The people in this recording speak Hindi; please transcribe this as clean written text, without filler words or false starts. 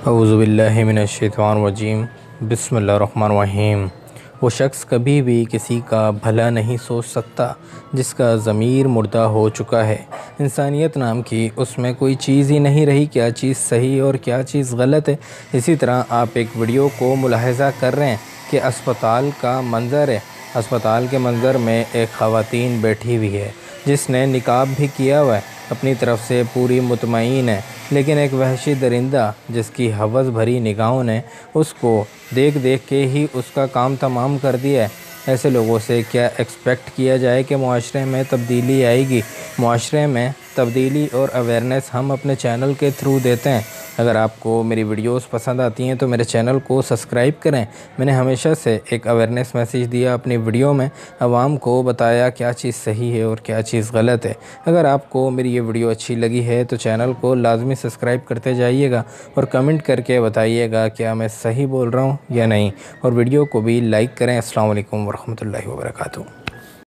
औज़ुबिल्लाहि मिनश्शैतानिर्रजीम बिस्मिल्लाहिर्रहमानिर्रहीम। वो शख्स कभी भी किसी का भला नहीं सोच सकता जिसका ज़मीर मुर्दा हो चुका है। इंसानियत नाम की उसमें कोई चीज़ ही नहीं रही, क्या चीज़ सही और क्या चीज़ गलत है। इसी तरह आप एक वीडियो को मुलाहिज़ा कर रहे हैं कि अस्पताल का मंज़र है। अस्पताल के मंज़र में एक ख़वातीन बैठी हुई है जिसने निकाब भी किया हुआ है, अपनी तरफ से पूरी मुतमईन है, लेकिन एक वहशी दरिंदा जिसकी हवस भरी निगाहों ने उसको देख देख के ही उसका काम तमाम कर दिया है। ऐसे लोगों से क्या एक्सपेक्ट किया जाए कि मुआशरे में तब्दीली आएगी। मुआशरे में तब्दीली और अवेयरनेस हम अपने चैनल के थ्रू देते हैं। अगर आपको मेरी वीडियोस पसंद आती हैं तो मेरे चैनल को सब्सक्राइब करें। मैंने हमेशा से एक अवेयरनेस मैसेज दिया अपनी वीडियो में, आवाम को बताया क्या चीज़ सही है और क्या चीज़ गलत है। अगर आपको मेरी ये वीडियो अच्छी लगी है तो चैनल को लाजमी सब्सक्राइब करते जाइएगा और कमेंट करके बताइएगा क्या मैं सही बोल रहा हूँ या नहीं, और वीडियो को भी लाइक करें। अस्सलाम वालेकुम वरहमतुल्लाहि वबरकातुहू।